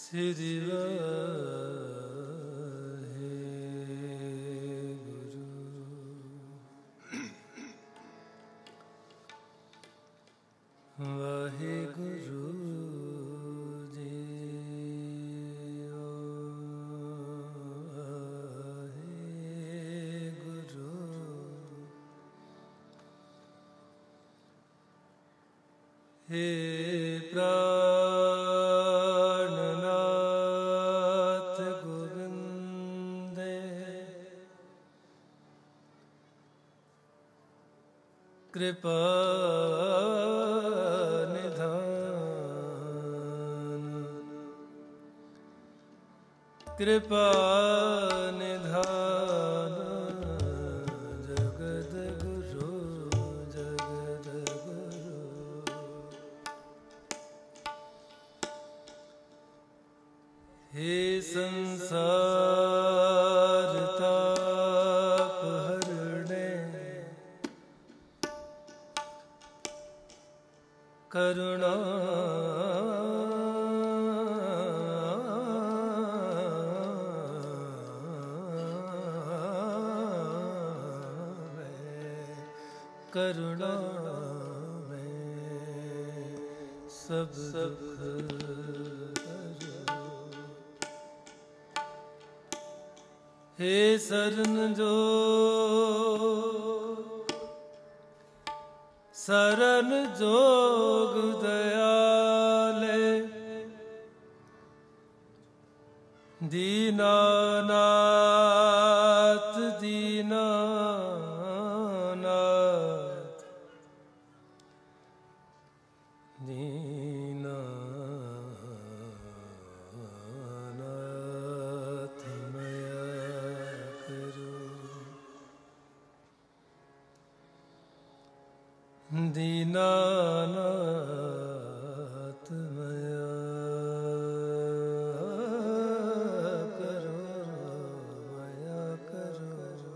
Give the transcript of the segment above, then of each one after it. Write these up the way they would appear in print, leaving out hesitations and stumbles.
श्री वाहे गुरु। वाहे गुरु जी। वाहे गुरु। हे प्राणनाथ गोविंदे, कृपा निधान, कृपा निधान, जगद गुरु जगद गुरु। हे संसार ताप हरणे, करुणा करुणा में सब दुख हरो। हे शरण जो शरण जोग दयाले, दीनानाथ दीनानाथ, दीनानाथ मया करो। दीनानाथ मया करो, मया करो।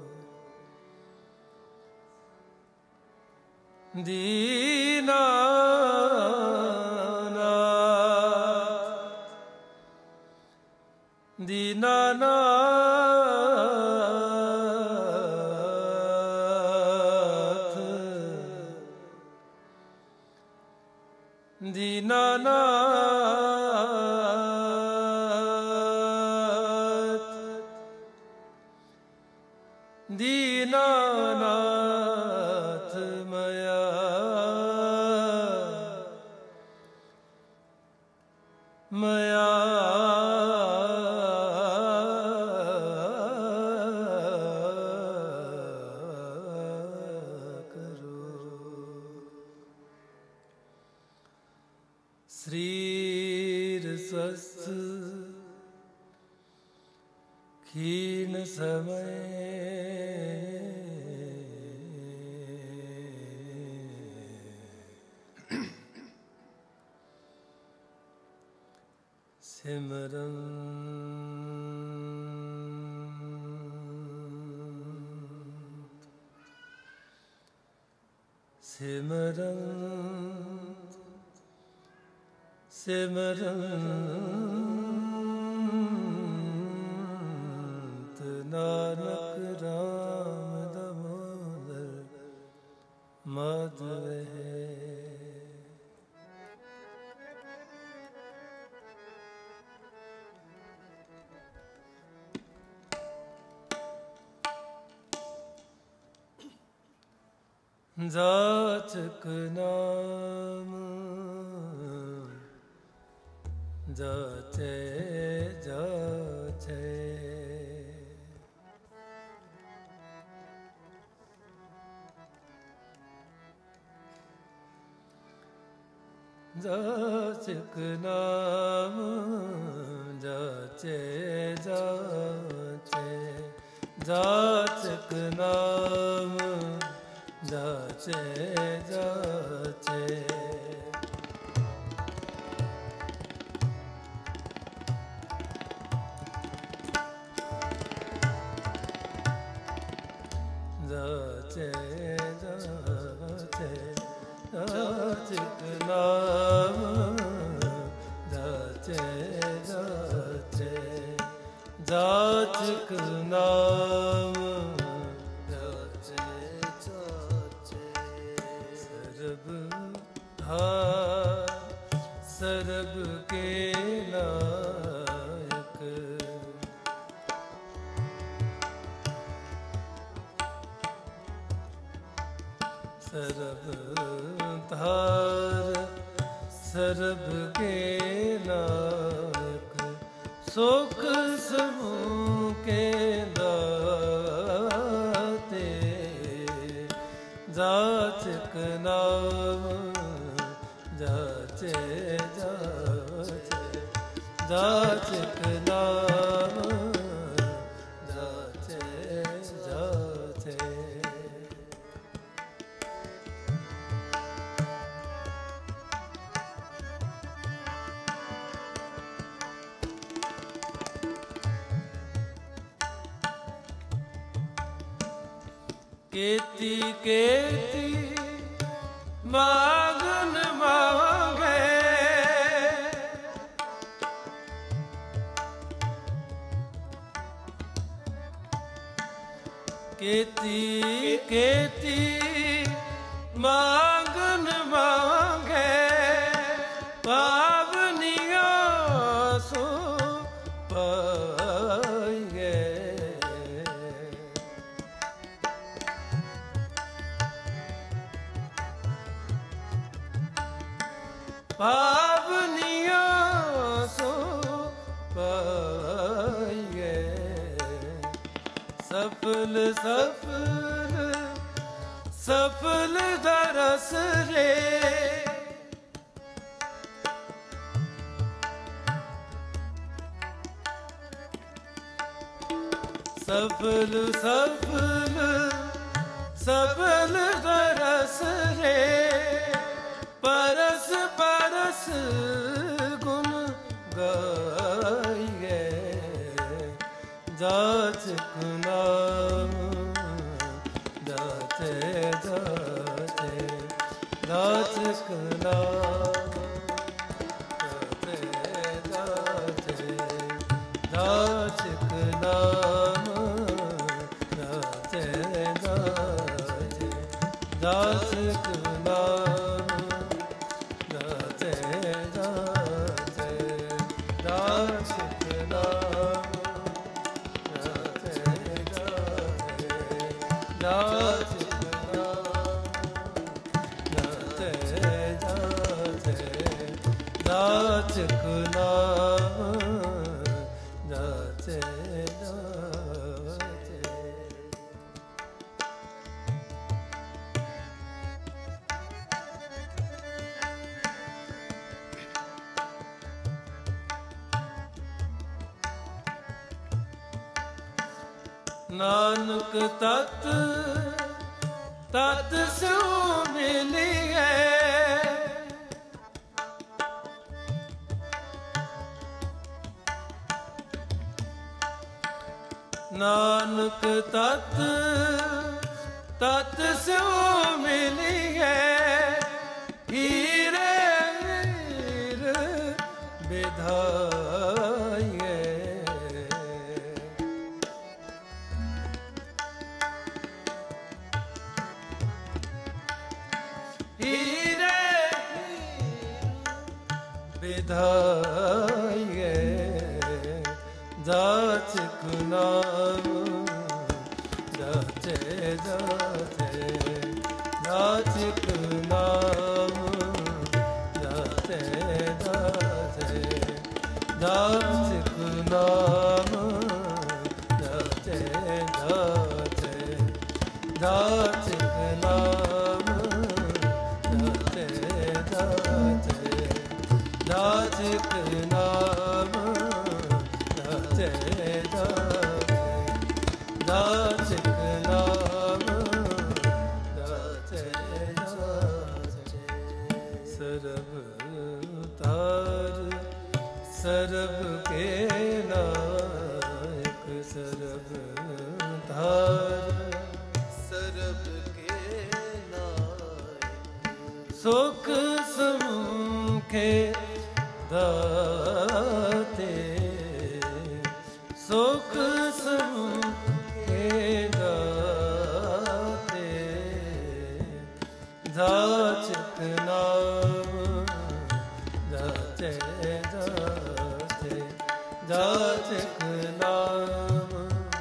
दीनानाथ दीनानाथ दीनानाथ दीनानाथ मया मया श्रीर स्वस्थ क्षीण समय, सिमरन सिमरन सिमरंत नानक राम दामोदर माधव है। जाचक नाम जाचे जाचे, जाचक नाम जाचे जाचे, जाचक नाम जाचे जाचे। जाचे जाचे जाचक नाम जाचे जाचे। ਜਾਚਕ ਨਾਮ ਜਾਚੇ ਜਾਚੇ ਸਰਬ ਹਾਰ ਸਰਬ ਕੇ ਨਾਇਕ ਸਰਬ ਧਾਰ ਸਰਬ ਕੇ ਨਾਇਕ ਸੁਖ ਸਮੂਹ ਕੇ ਦਾਤੇ ਜਾਚਕ ਨਾਮ ਜਾਚੇ ਜਾਚੇ ਜਾਚਕ ਨਾਮ ਜਾਚੇ ਜਾਚੇ ਕੇਤੀ ਕੇਤੀ ਮਾਗਨ ਮੰਗੇ ਕੇਤੀ ਕੇਤੀ ਮਾਗਨ ਮੰਗੇ ਪਾਵਨੀਆਂ ਸੋ ਪਾਈਏ ਪਾਵਨੀਆਂ ਸੋ ਪਾਈਏ ਸਫਲ ਸਫਲ ਸਫਲ ਦਰਸ ਰੇ ਸਫਲ ਸਫਲ ਸਫਲ ਦਰਸ ਰੇ ਪਰਸ ਪਰਸ ਗੁਣ ਗਾਈਏ ਜਾਚਕ ਨਾਮ ਜਾਚੇ ਜਾਚੇ ਜਾਚਕ ਨਾਮ ਜਾਚੇ ਜਾਚੇ ਜਾਚਕ ਨਾਮ ਜਾਚੇ ਜਾਚੇ ਜਾਚਕ ਨਾਮ ਜਾਚੇ ਜਾਚੇ ਜਾਚਕ ਨਾਮ ਜਾਚਕ ਨਾਮ ਜਾਚੇ ਜਾਚੇ ਜਾਚਕ ਨਾਮ ਜਾਚੇ ਜਾਚੇ ਨਾਨਕ ਤਤ ਤਤ ਸਿਉ ਮਿਲੀਐ ਨਾਨਕ ਤਤ ਤਤ ਸਿਉ ਮਿਲੀਐ ਹੀਰੇ ਹੀਰ ਵਿਧਾਈਐ ਵਿਧਾਈਐ ਜਾਚਕ ਨਾਮ ਜਾਚੇ ਜਾਚੇ ਜਾਚਕ ਨਾਮ ਜਾਚੇ ਜਾਚੇ ਜਾਚਕ ਨਾਮ ਜਾਚੇ ਜਾਚੇ ਜਾਚਕ ਨਾਮ ਜਾਚੇ ਜਾਚੇ ਜਾਚਕ ਨਾਮ ਜਾਚੇ ਜਾਚੇ ਜਾਚਕ ਨਾਮ ਜਾਚੇ ਜਾਚੇ ਸਰਬ ਤਾਰ ਸਰਬ ਕੇ ਨਾਇਕ ਸਰਬ ਤਾਰ ਸਰਬ ਕੇ ਨਾਇਕ ਸੁਖ ਸਮੂਖੇ ਦਾਤੇ सुख समुखे गाते जाचक नाम जाचे जाचे जाचक नाम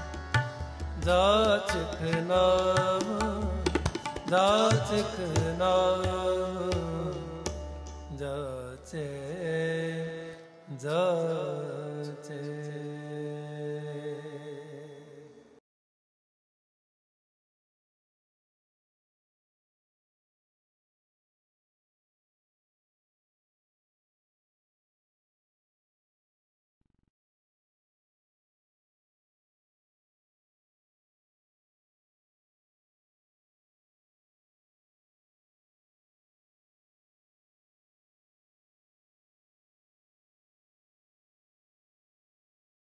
जाचक नाम जाचक नाम जाचे जा